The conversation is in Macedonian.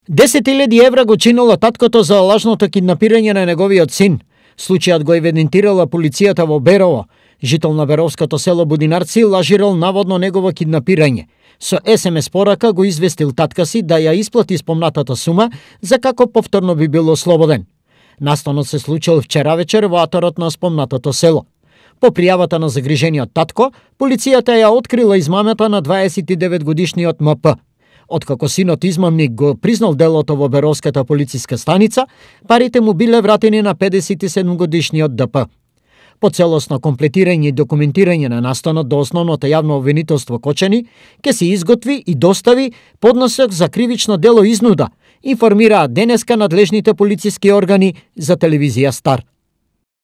10.000 евра го чинело таткото за лажното киднапирање на неговиот син. Случајот го евидентирала полицијата во Берово. Жител на беровското село Будинарци лажирал наводно негово киднапирање. Со СМС порака го известил татка си да ја исплати спомнатата сума за како повторно би бил ослободен. Настанот се случил вчера вечер во аторот на спомнатото село. По пријавата на загрижениот татко, полицијата ја открила измамата на 29 годишниот МП. Откако синот измамник го признал делото во Беровската полициска станица, парите му биле вратени на 57 годишниот ДП. По целосно комплетирање и документирање на настанот до основното јавно обвинителство Кочани, ќе се изготви и достави подносок за кривично дело изнуда, информираат денеска надлежните полициски органи за телевизија Стар.